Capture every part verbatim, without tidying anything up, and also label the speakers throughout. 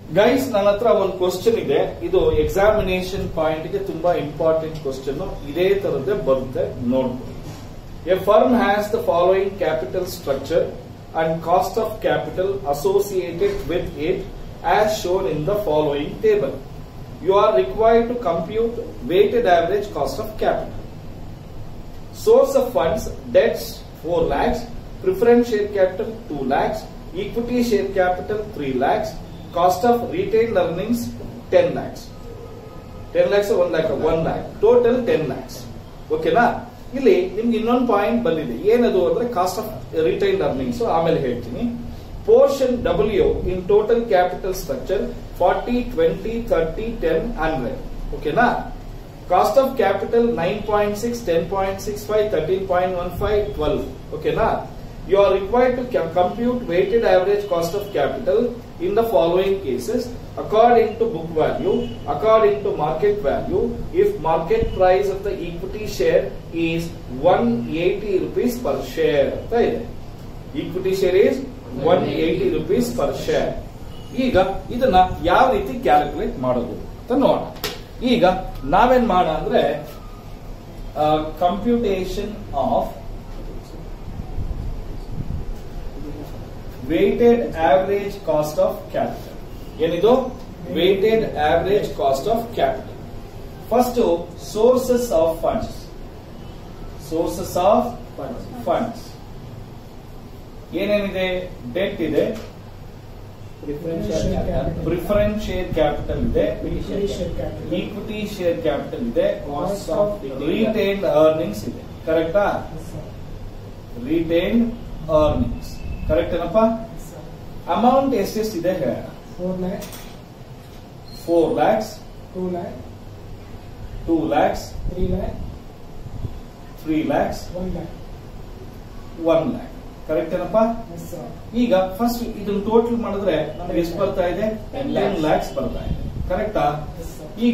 Speaker 1: Guys, ನನ್ನ ಹತ್ರ ಒಂದು ಕ್ವಶನ್ ಇದೆ. ಇದು ಎಕ್ಸಾಮಿನೇಷನ್ ಪಾಯಿಂಟ್ ಗೆ ತುಂಬಾ ಇಂಪಾರ್ಟೆಂಟ್ ಕ್ವಶನ್. ಇದೇ ತರದ್ದೇ ಬರುತ್ತೆ, ನೋಡ್ಬೋದು. A firm has the following capital structure and cost of capital associated with it as shown in the following table. You are required to compute weighted average cost of capital. Source of funds: debts four lakhs, preference share capital two lakhs, equity share capital three lakhs, cost of retained earnings ten lakhs. ten lakhs one lakh one lakh total ten lakhs. ಓಕೆನಾ? ಇಲ್ಲಿ ನಿಮ್ಗೆ ಇನ್ನೊಂದು point ಬಂದಿದೆ. ಏನದು ಅಂದ್ರೆ cost of retained earnings. ಆಮೇಲೆ ಹೇಳ್ತೀನಿ. Portion W in total capital structure forty, twenty, thirty, ten, one hundred. Okay na? Cost of capital nine point six, ten point six five, thirteen point one five, twelve. Okay na? You are required to compute weighted average cost of capital in the following cases according to book value, according to market value, if market price of the equity share is one hundred eighty rupees per share. Equity share is one hundred eighty rupees per share. ಈಗ ಇದನ್ನ ಯಾವ ರೀತಿ calculate ಮಾಡೋದು ಅಂತ ನೋಡೋಣ. ಈಗ ನಾವೇನ್ ಮಾಡೋಣ ಅಂದ್ರೆ computation of weighted average cost of capital. ಏನಿದು? Weighted average cost of capital. First sources of funds. Sources of funds ಏನೇನಿದೆ? ಡೆಟ್ ಇದೆ, ಪ್ರಿಫರೆನ್ಸ್ ಶೇರ್ ಕ್ಯಾಪಿಟಲ್ ಇದೆ, ಈಕ್ವಿಟಿ ಶೇರ್ ಕ್ಯಾಪಿಟಲ್ ಇದೆ, ರಿಟೇನ್ಡ್ ಅರ್ನಿಂಗ್ಸ್ ಇದೆ. ಕರೆಕ್ಟಾ? ರಿಟೇನ್ಡ್ ಅರ್ನಿಂಗ್ಸ್ ಕರೆಕ್ಟ್ ಏನಪ್ಪ? Amount ಎಷ್ಟೆಷ್ಟಿದೆ ಹೇಳ? Four lakhs, two lakhs, two lakhs, three lakhs, three lakhs, one lakh, one lakh. Correct ಏನಪ್ಪಾ? ಈಗ ಫಸ್ಟ್ ಇದನ್ನ ಟೋಟಲ್ ಮಾಡಿದ್ರೆ ನಮ್ಗೆ ಎಷ್ಟು ಬರ್ತಾ ಇದೆ? ಟೆನ್ ಲ್ಯಾಕ್ಸ್ ಬರ್ತಾ ಇದೆ. ಕರೆಕ್ಟಾ? ಈಗ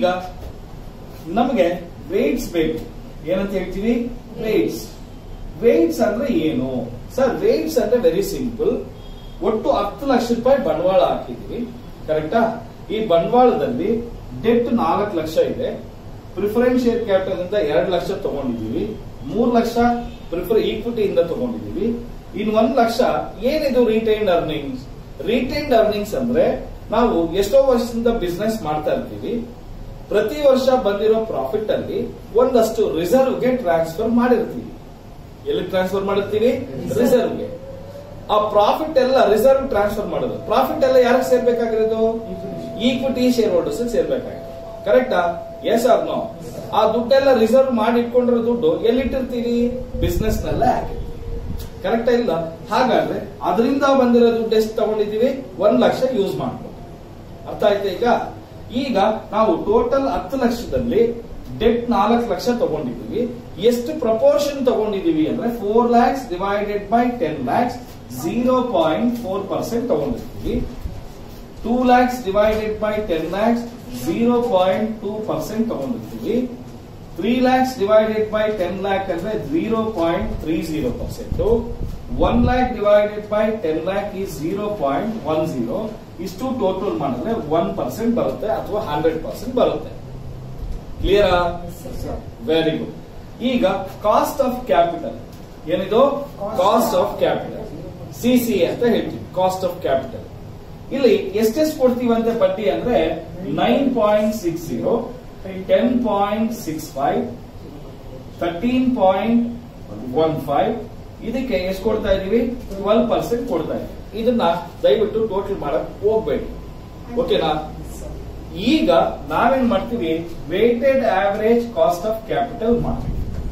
Speaker 1: ನಮಗೆ ವೇಟ್ಸ್ ಬೇಕು. ಏನಂತ ಹೇಳ್ತೀವಿ? ವೇಟ್ಸ್. ವೇಟ್ಸ್ ಅಂದ್ರೆ ಏನು ಸರ್? ವೇಟ್ಸ್ ಅಂದ್ರೆ ವೆರಿ ಸಿಂಪಲ್. ಒಟ್ಟು ಹತ್ತು ಲಕ್ಷ ರೂಪಾಯಿ ಬಂಡವಾಳ ಹಾಕಿದೀವಿ. ಕರೆಕ್ಟಾ? ಈ ಬಂಡವಾಳದಲ್ಲಿ ಡೆಟ್ ನಾಲ್ಕು ಲಕ್ಷ ಇದೆ. ಪ್ರಿಫರೆನ್ಸ್ ಶೇರ್ ಕ್ಯಾಪಿಟಲ್ ಇಂದ ಎರಡು ಲಕ್ಷ ತಗೊಂಡಿದೀವಿ. ಮೂರು ಲಕ್ಷ ಪ್ರಿಫರ್ ಈಕ್ವಿಟಿ ಇಂದ ತಗೊಂಡಿದೀವಿ. ಇನ್ ಒಂದ್ ಲಕ್ಷ ಏನಿದು ರಿಟೈನ್ಡ್ ಅರ್ನಿಂಗ್ಸ್? ರಿಟೈನ್ಡ್ ಅರ್ನಿಂಗ್ಸ್ ಅಂದ್ರೆ ನಾವು ಎಷ್ಟೋ ವರ್ಷದಿಂದ ಬಿಸ್ನೆಸ್ ಮಾಡ್ತಾ ಇರ್ತೀವಿ. ಪ್ರತಿ ವರ್ಷ ಬಂದಿರೋ ಪ್ರಾಫಿಟ್ ಅಲ್ಲಿ ಒಂದಷ್ಟು ರಿಸರ್ವ್ ಗೆ ಟ್ರಾನ್ಸ್ಫರ್ ಮಾಡಿರ್ತೀವಿ. ಎಲ್ಲಿ ಟ್ರಾನ್ಸ್ಫರ್ ಮಾಡಿರ್ತೀವಿ? ರಿಸರ್ವ್ ಗೆ. ಆ ಪ್ರಾಫಿಟ್ ಎಲ್ಲ ರಿಸರ್ವ್ ಟ್ರಾನ್ಸ್ಫರ್ ಮಾಡೋದು. ಪ್ರಾಫಿಟ್ ಎಲ್ಲ ಯಾರಿಗೆ ಸೇರ್ಬೇಕಾಗಿರೋದು? ಈಕ್ವಿಟಿ ಶೇರ್ ಹೋಲ್ಡರ್ಸ್ ಸೇರ್ಬೇಕಾಗಿದೆ. ಕರೆಕ್ಟಾ? Yes or no? ಆ ದುಡ್ಡೆಲ್ಲ ರಿಸರ್ವ್ ಮಾಡಿ ಇಟ್ಕೊಂಡಿರೋ ದುಡ್ಡು ಎಲ್ಲಿಟ್ಟಿರ್ತೀವಿ? ಬಿಸ್ನೆಸ್ ನಲ್ಲೇ ಹಾಕಿರ್ತೀವಿ. ಕರೆಕ್ಟಾ? ಇಲ್ಲ? ಹಾಗಾದ್ರೆ ಅದರಿಂದ ಬಂದಿರೋ ದುಡ್ಡು ಎಷ್ಟು ತಗೊಂಡಿದೀವಿ? ಒಂದ್ ಲಕ್ಷ ಯೂಸ್ ಮಾಡ್ಬೋದು. ಅರ್ಥ ಆಯ್ತಾ? ಈಗ ಈಗ ನಾವು ಟೋಟಲ್ ಹತ್ತು ಲಕ್ಷದಲ್ಲಿ ಡೆಟ್ ನಾಲ್ಕು ಲಕ್ಷ ತಗೊಂಡಿದೀವಿ. ಎಷ್ಟು ಪ್ರಪೋರ್ಷನ್ ತಗೊಂಡಿದೀವಿ ಅಂದ್ರೆ four lakhs divided by ten lakhs zero point four percent ತಗೊಂಡಿರ್ತೀವಿ. Two lakhs divided by ten lakhs zero point two percent ತಗೊಂಡಿರ್ತೀವಿ. Three lakhs divided by ten lakh ಅಂದ್ರೆ zero point three zero percent. One lakh divided by ten lakh is zero point one zero. ಇಷ್ಟು total ಮಾಡಿದ್ರೆ one percent ಬರುತ್ತೆ ಅಥವಾ hundred percent ಬರುತ್ತೆ. ಕ್ಲಿಯರಾ? Very good. ಈಗ cost of capital ಏನಿದು? ಕಾಸ್ಟ್ ಆಫ್ ಕ್ಯಾಪಿಟಲ್ ಸಿಸಿ ಅಂತ ಹೇಳ್ತೀವಿ. ಕಾಸ್ಟ್ ಆಫ್ ಕ್ಯಾಪಿಟಲ್ ಇಲ್ಲಿ ಎಷ್ಟೆಷ್ಟು ಕೊಡ್ತೀವಂತೆ ಬಡ್ಡಿ ಅಂದ್ರೆ nine point six zero, ten point six five, thirteen point one five. ಇದಕ್ಕೆ ಎಷ್ಟು ಕೊಡ್ತಾ ಇದೀವಿ? ಟ್ವೆಲ್ವ್ ಪರ್ಸೆಂಟ್ ಕೊಡ್ತಾ ಇದೀವಿ. ಇದನ್ನ ದಯವಿಟ್ಟು ಟೋಟಲ್ ಮಾಡಕ್ ಹೋಗ್ಬೇಡಿ. ಓಕೆನಾ? ಈಗ ನಾವೇನ್ ಮಾಡ್ತೀವಿ? Weighted average cost of capital ಮಾಡ್ತೀವಿ.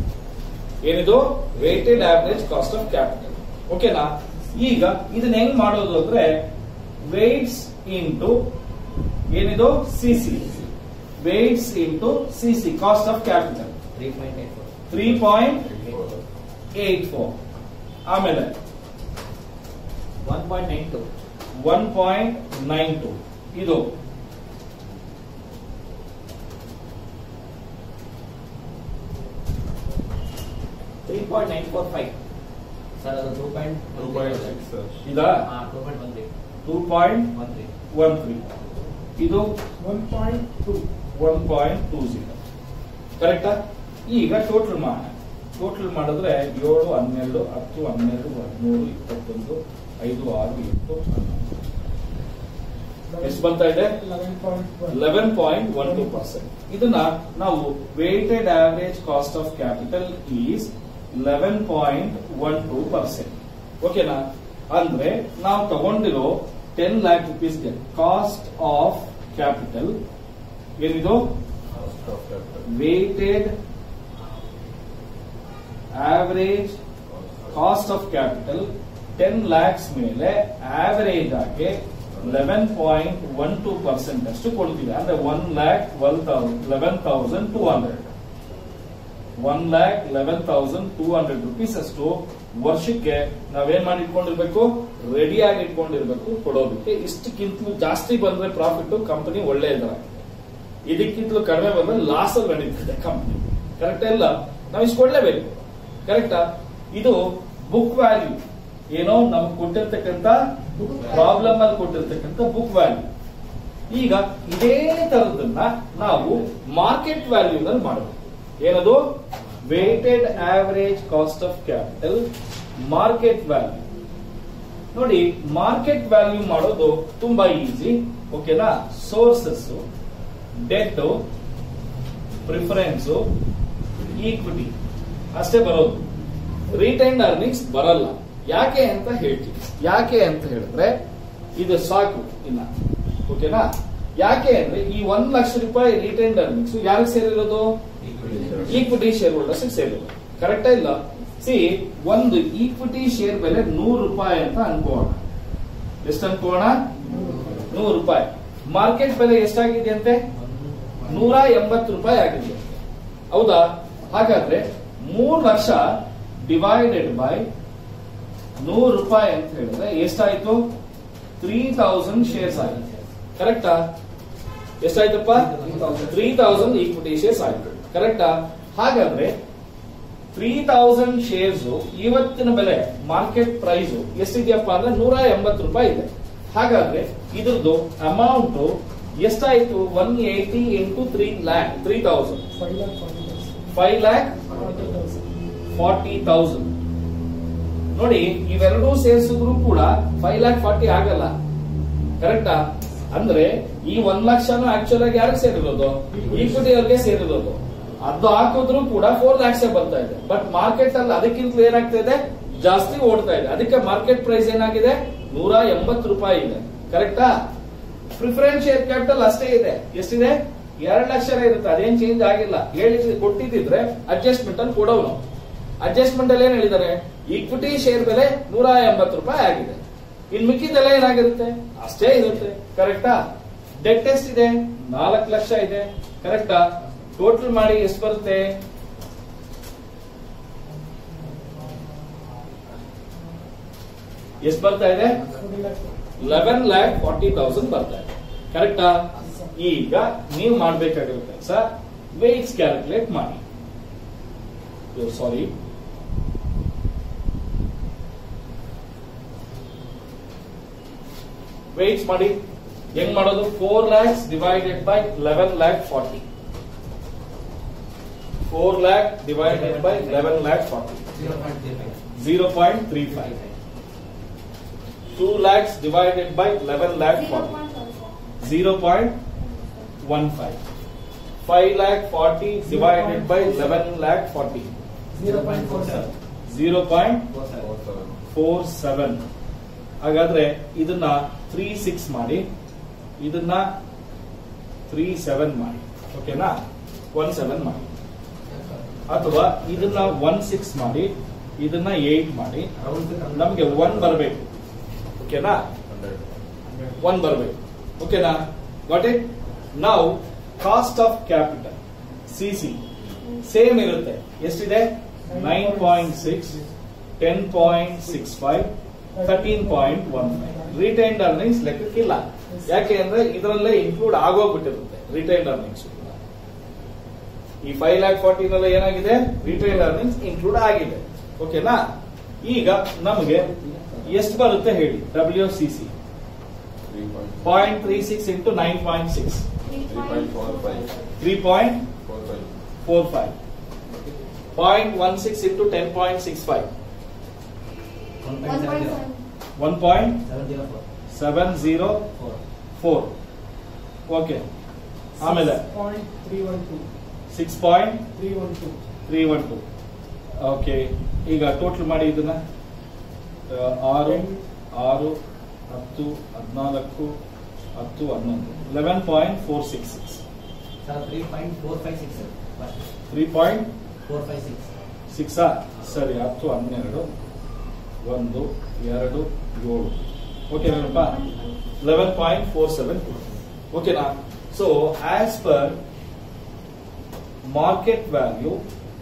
Speaker 1: ಏನಿದು? Weighted average cost of capital. ಓಕೆನಾ? ಈಗ ಇದನ್ನ ಹೆಂಗ್ ಮಾಡೋದು ಅಂದ್ರೆ ವೇಟ್ಸ್ ಇಂಟು ಏನಿದು? CC. Weights into CC cost of capital three point eight four. ಆಮೇಲೆ one point nine two one point nine two ಇದು three point nine four five sir. ಅದು two point two point six ಇದಾ? Two point one three two point one three one three ಇದು
Speaker 2: one point two
Speaker 1: one point two zero ಕರೆಕ್ಟಾ. ಈಗ total ಮಾಡೋಣ. Total ಮಾಡಿದ್ರೆ ಏಳು ಹನ್ನೆರಡು ಹತ್ತು ಹನ್ನೆರಡು ಹದಿಮೂರು ಇಪ್ಪತ್ತೊಂದು ಐದು ಆರು ಎಂಟು ಹನ್ನೊಂದು ಎಷ್ಟು ಬರ್ತಾ ಇದೆ? Eleven point one two percent. ಇದನ್ನ ನಾವು weighted average cost of capital is eleven point one two percent. ಓಕೆನಾ? ಅಂದ್ರೆ ನಾವು ತಗೊಂಡಿರೋ ಟೆನ್ ಲ್ಯಾಕ್ ರುಪೀಸ್ಗೆ ಕಾಸ್ಟ್ ಆಫ್ ಕ್ಯಾಪಿಟಲ್ ಏನಿದು? Weighted average cost of capital ten lakhs ಮೇಲೆ ಆವರೇಜ್ ಆಗಿ eleven point one two percent ಅಷ್ಟು ಕೊಡ್ತಿದೆ. ಅಂದ್ರೆ one lakh twelve thousand eleven thousand two hundred one lakh eleven thousand two hundred rupees ಅಷ್ಟು ವರ್ಷಕ್ಕೆ ನಾವೇನ್ ಮಾಡಿ ಇಟ್ಕೊಂಡಿರ್ಬೇಕು? ರೆಡಿ ಆಗಿ ಇಟ್ಕೊಂಡಿರ್ಬೇಕು ಕೊಡೋದಕ್ಕೆ. ಇಷ್ಟಕ್ಕಿಂತಲೂ ಜಾಸ್ತಿ ಬಂದ್ರೆ ಪ್ರಾಫಿಟ್ ಕಂಪನಿ ಒಳ್ಳೆ ಇದಾಗಿದೆ, ಇದಕ್ಕಿಂತಲೂ ಕಡಿಮೆ ಬಂದ್ರೆ ಲಾಸ್ ಅಲ್ಲಿ ನಡೀತಿದೆ ಕಂಪನಿ. ಕರೆಕ್ಟ್ ಇಲ್ಲ? ನಾವು ಇಷ್ಟು ಕೊಡ್ಲೇಬೇಕು. ಕರೆಕ್ಟಾ? ಇದು ಬುಕ್ ವ್ಯಾಲ್ಯೂ, ಏನೋ ನಮ್ಗೆ ಕೊಟ್ಟಿರ್ತಕ್ಕಂಥ ಪ್ರಾಬ್ಲಮ್ ಅಲ್ಲಿ ಕೊಟ್ಟಿರ್ತಕ್ಕಂಥ ಬುಕ್ ವ್ಯಾಲ್ಯೂ. ಈಗ ಇದೇ ತರದನ್ನ ನಾವು ಮಾರ್ಕೆಟ್ ವ್ಯಾಲ್ಯೂ ನಲ್ಲಿ ಮಾಡಬೇಕು. ಏನದು? Weighted average cost of capital market value. ನೋಡಿ, ಮಾರ್ಕೆಟ್ ವ್ಯಾಲ್ಯೂ ಮಾಡೋದು ತುಂಬಾ ಈಸಿ. ಓಕೆನಾ? ಸೋರ್ಸಸ್, ಡೆಟ್, ಪ್ರಿಫರೆನ್ಸ್, ಈಕ್ವಿಟಿ ಅಷ್ಟೇ ಬರೋದು. ರಿಟೈನ್ಡ್ ಅರ್ನಿಂಗ್ಸ್ ಬರಲ್ಲ. ಯಾಕೆ ಅಂತ ಹೇಳ್ತೀವಿ. ಯಾಕೆ ಅಂತ ಹೇಳಿದ್ರೆ ಇದು ಸಾಕು ಇಲ್ಲ. ಓಕೆನಾ? ಯಾಕೆ ಅಂದ್ರೆ ಈ ಒಂದ್ ಲಕ್ಷ ರೂಪಾಯಿ ರಿಟೈನ್ಡ್ ಅರ್ನಿಂಗ್ಸ್ ಯಾರಿಗೆ ಸೇರಿರೋದು? ಈಕ್ವಿಟಿ ಶೇರ್ ಹೋಲ್ಡರ್ಸ್ ಸೇರಿರೋದು. ಕರೆಕ್ಟಾ ಇಲ್ಲ? ಸಿ, ಒಂದು ಈಕ್ವಿಟಿ ಶೇರ್ ಬೆಲೆ ನೂರು ರೂಪಾಯಿ ಅಂತ ಅನ್ಕೋಣ. ಎಷ್ಟು ಅನ್ಕೋಣ? ನೂರು ರೂಪಾಯಿ. ಮಾರ್ಕೆಟ್ ಬೆಲೆ ಎಷ್ಟಾಗಿದೆ ಅಂತೆ? ನೂರ ಎಂಬತ್ತು ರೂಪಾಯಿ ಆಗಿದೆ. ಹೌದಾ? ಹಾಗಾದ್ರೆ ಮೂರು ಲಕ್ಷ ಡಿವೈಡೆಡ್ ಬೈ ನೂರು ರೂಪಾಯಿ ಅಂತ ಹೇಳಿದ್ರೆ ಎಷ್ಟಾಯ್ತು? ತ್ರೀ ತೌಸಂಡ್ ಶೇರ್ಸ್ ಆಗಿದೆ. ಕರೆಕ್ಟಾ? ಎಷ್ಟಾಯ್ತಪ್ಪ? ತ್ರೀ ತೌಸಂಡ್ ಈಕ್ವಿಟಿ ಶೇರ್ಸ್ ಆಯ್ತು. ಕರೆಕ್ಟಾ? ಹಾಗಾದ್ರೆ ತ್ರೀ ತೌಸಂಡ್ ಶೇರ್ಸ್ ಇವತ್ತಿನ ಬೆಲೆ ಮಾರ್ಕೆಟ್ ಪ್ರೈಸ್ ಎಷ್ಟಿದೆಯಪ್ಪ ಅಂದ್ರೆ ನೂರ ಎಂಬತ್ತು ರೂಪಾಯಿ ಇದೆ. ಹಾಗಾದ್ರೆ ಇದ್ರದ್ದು ಅಮೌಂಟ್ ಎಷ್ಟಾಯ್ತು? One eighty into three lakh three thousand five lakh forty thousand. ನೋಡಿ, ಇವೆರಡೂ ಸೇರಿಸಿದ್ರು ಕೂಡ ಫೈವ್ ಲ್ಯಾಕ್ ಫಾರ್ಟಿ ಆಗಲ್ಲ. ಕರೆಕ್ಟಾ? ಅಂದ್ರೆ ಈ ಒಂದ್ ಲಕ್ಷನು ಆಕ್ಚುಲ್ ಆಗಿ ಯಾರಿಗೆ ಸೇರಿರೋದು? ಈಕ್ವಿಟಿ ಅವ್ರಿಗೆ ಸೇರಿರೋದು. ಅದು ಹಾಕಿದ್ರು ಕೂಡ ಫೋರ್ ಲ್ಯಾಕ್ಸ್ ಬರ್ತಾ ಇದೆ. ಬಟ್ ಮಾರ್ಕೆಟ್ ಅಲ್ಲಿ ಅದಕ್ಕಿಂತ ಏನಾಗ್ತಾ ಇದೆ? ಜಾಸ್ತಿ ಓಡ್ತಾ ಇದೆ. ಅದಕ್ಕೆ ಮಾರ್ಕೆಟ್ ಪ್ರೈಸ್ ಏನಾಗಿದೆ? ನೂರ ಎಂಬತ್ತು ರೂಪಾಯಿ ಇದೆ. ಕರೆಕ್ಟಾ? ಪ್ರಿಫರೆನ್ಸ್ ಶೇರ್ ಕ್ಯಾಪಿಟಲ್ ಅಷ್ಟೇ ಇದೆ. ಎಷ್ಟಿದೆ? ಎರಡು ಲಕ್ಷ ಇರುತ್ತೆ. ಅದೇನ್ ಚೇಂಜ್ ಆಗಿಲ್ಲ. ಹೇಳಿ ಕೊಟ್ಟಿದ್ರೆ ಅಡ್ಜಸ್ಟ್ಮೆಂಟ್ ಅಲ್ಲಿ ಕೊಡೋನು. ಅಡ್ಜಸ್ಟ್ಮೆಂಟ್ ಅಲ್ಲಿ ಏನ್ ಹೇಳಿದ್ದಾರೆ? ಈಕ್ವಿಟಿ ಶೇರ್ ಬೆಲೆ ನೂರ ಎಂಬತ್ತು ರೂಪಾಯಿ ಆಗಿದೆ. ಇನ್ ಮಿಕ್ಕಿದೆಲ್ಲ ಏನಾಗಿರುತ್ತೆ? ಅಷ್ಟೇ ಇರುತ್ತೆ. ಕರೆಕ್ಟಾ? ಡೆಟ್ ಎಷ್ಟಿದೆ? ನಾಲ್ಕು ಲಕ್ಷ ಇದೆ. ಕರೆಕ್ಟಾ? ಟೋಟಲ್ ಮಾಡಿ ಎಷ್ಟು ಬರುತ್ತೆ? ಎಷ್ಟು ಬರ್ತಾ ಇದೆ? ಲೆವೆನ್ ಲ್ಯಾಕ್ ಫಾರ್ಟಿ ತೌಸಂಡ್ ಬರ್ತಾ ಇದೆ. ಕರೆಕ್ಟಾ? ಈಗ ನೀವು ಮಾಡಬೇಕಾಗಿರೋ ಕೆಲಸ ವೇಟ್ಸ್ ಕ್ಯಾಲ್ಕುಲೇಟ್ ಮಾಡಿ. ಸಾರಿ, ವೇಟ್ಸ್ ಮಾಡಿ. ಹೆಂಗ್ ಮಾಡೋದು? Four lakhs divided by eleven lakh forty. Four lakh divided by eleven lakh forty, zero point three five. two lakhs divided by eleven lakh forty, zero point one five. five lakh forty divided by eleven lakh forty,
Speaker 2: zero point four seven.
Speaker 1: zero point four seven. ಹಾಗಾದ್ರೆ ಇದನ್ನ three six ಮಾಡಿ, ಇದನ್ನ three seven ಮಾಡಿ. ಓಕೆನಾ? One seven ಮಾಡಿ. ಅಥವಾ ಇದನ್ನ one six ಮಾಡಿ, ಇದನ್ನ ಏಟ್ ಮಾಡಿ. ನಮಗೆ ಒನ್ ಬರಬೇಕು. ಓಕೆನಾ? ಒನ್ ಬರಬೇಕು. ಓಕೆನಾ? Got it? ನಾವು cost of capital C C same ಇರುತ್ತೆ. ಎಷ್ಟಿದೆ? Nine point six, ten point six five, thirteen point one five. Retained earnings ಲೆಕ್ಕಕ್ಕಿಲ್ಲ. ಯಾಕೆ ಅಂದ್ರೆ ಇದರಲ್ಲೇ ಇನ್ಕ್ಲೂಡ್ ಆಗೋಗ್ಬಿಟ್ಟಿರುತ್ತೆ ರಿಟೈನ್ಡ್ ಅರ್ನಿಂಗ್ಸ್. ಈ ಫೈವ್ ಲ್ಯಾಕ್ ಫಾರ್ಟೀನ್ ಅಲ್ಲ ಏನಾಗಿದೆ? ರಿಟೈನ್ಡ್ ಅರ್ನಿಂಗ್ಸ್ ಇನ್ಕ್ಲೂಡ್ ಆಗಿದೆ. ಓಕೆನಾ? ಈಗ ನಮಗೆ ಎಷ್ಟು ಬರುತ್ತೆ ಹೇಳಿ? W C C point three six into nine point six
Speaker 3: three point four five.
Speaker 1: Three point
Speaker 3: four five.
Speaker 1: Four five point one six into ten point six five
Speaker 4: one
Speaker 3: one
Speaker 4: point
Speaker 3: point
Speaker 4: seven
Speaker 3: seven.
Speaker 1: One point
Speaker 4: seven zero four
Speaker 1: seven zero
Speaker 4: four.
Speaker 1: Four okay ಆಮೇಲೆ
Speaker 2: Point three one two.
Speaker 1: Six point
Speaker 2: Three one two.
Speaker 1: Three one two okay ಈಗ total ಮಾಡಿ ಇದನ್ನ ಆ, ಆರು ಆರು ಹತ್ತು ಹದಿನಾಲ್ಕು ಹತ್ತು ಹನ್ನೊಂದು eleven point four six six
Speaker 4: Sir, three point four five six sir. First.
Speaker 1: Three point
Speaker 4: four five six.
Speaker 1: ಸಿಕ್ಸಾ ಸರಿ ಹತ್ತು ಹನ್ನೆರಡು ಒಂದು ಎರಡು ಏಳು ಓಕೆನಪ್ಪ eleven point four seven two ಓಕೆನಾ so as per market value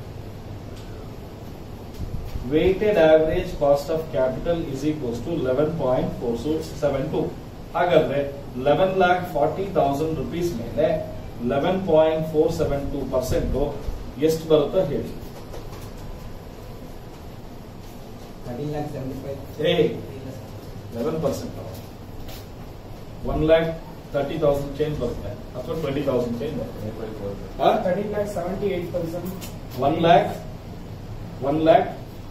Speaker 1: weighted average cost of capital is equals to eleven point four seven two ಹಾಗಾದ್ರೆ eleven lakh forty thousand rupees ಮೇಲೆ eleven point four seven two percent ಎಷ್ಟು ಬರುತ್ತೋ ಹೇಳಿ
Speaker 4: thirteen lakh seventy five.
Speaker 1: ಏ eleven percent one lakh thirty thousand change ಬರುತ್ತೆ ಅಥವಾ twenty thousand change ಬರುತ್ತೆ
Speaker 3: eight point four.
Speaker 2: Thirteen lakh seventy eight thousand.
Speaker 1: One lakh one lakh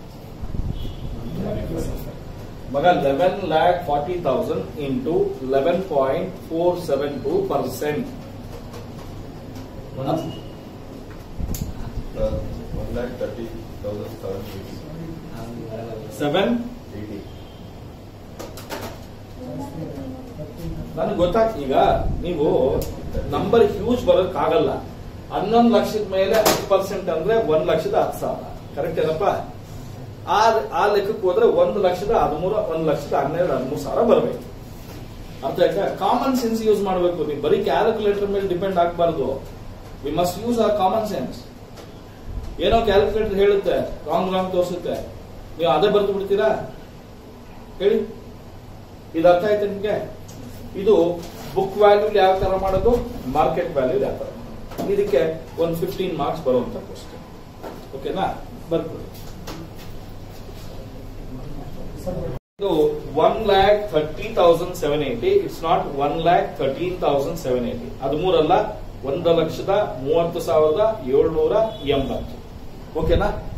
Speaker 1: ಮಗ eleven lakh forty thousand into eleven point four seven two percent
Speaker 4: One.
Speaker 3: Uh, one lakh thirty thousand seven eighty.
Speaker 1: Seven
Speaker 3: Eighty.
Speaker 1: ನನಗೆ ಗೊತ್ತಾಗ್ತಿ ಈಗ ನೀವು number huge ಬರೋಕ್ಕಾಗಲ್ಲ ಹನ್ನೊಂದು ಲಕ್ಷದ ಮೇಲೆ ಹತ್ತು percent ಅಂದ್ರೆ ಒಂದ್ ಲಕ್ಷದ ಹತ್ತು ಸಾವಿರ ಕರೆಕ್ಟ್ ಏನಪ್ಪ ಆ ಆ ಲೆಕ್ಕಕ್ಕೆ ಹೋದ್ರೆ ಒಂದು ಲಕ್ಷದ ಹದಿಮೂರು ಒಂದ್ ಲಕ್ಷದ ಹನ್ನೆರಡು ಹದಿಮೂರು ಸಾವಿರ ಬರಬೇಕು ಅರ್ಥ ಆಯ್ತಾ ಕಾಮನ್ ಸೆನ್ಸ್ ಯೂಸ್ ಮಾಡಬೇಕು ನೀವು ಬರೀ ಕ್ಯಾಲ್ಕುಲೇಟರ್ ಮೇಲೆ ಡಿಪೆಂಡ್ ಆಗಬಾರ್ದು we must use our common sense ಏನೋ ಕ್ಯಾಲ್ಕುಲೇಟರ್ ಹೇಳುತ್ತೆ ರಾಂಗ್ ರಾಂಗ್ ತೋರಿಸುತ್ತೆ ನೀವು ಅದೇ ಬರ್ತು ಬಿಡ್ತೀರಾ ಹೇಳಿ ಇದು ಅರ್ಥ ಆಯ್ತು ನಿಮ್ಗೆ ಇದು ಬುಕ್ ವ್ಯಾಲ್ಯೂ ಯಾವ ತರ ಮಾಡೋದು ಮಾರ್ಕೆಟ್ ವ್ಯಾಲ್ಯೂ ಯಾವ ತರ ಮಾಡೋದು ಇದಕ್ಕೆ ಒಂದು ಫಿಫ್ಟೀನ್ ಮಾರ್ಕ್ಸ್ ಬರುವಂತ ಕ್ವಶನ್ ಓಕೆನಾ ಬರ್ಕೊಳ್ಳಿ ಇದು one lakh thirty thousand seven eighty it's not one lakh thirteen thousand seven eighty ಅದು ಮೂರಲ್ಲ ಒಂದು ಲಕ್ಷದ ಮೂವತ್ತು ಸಾವಿರದ ಏಳ್ನೂರ ಎಂಬತ್ತು ಓಕೆನಾ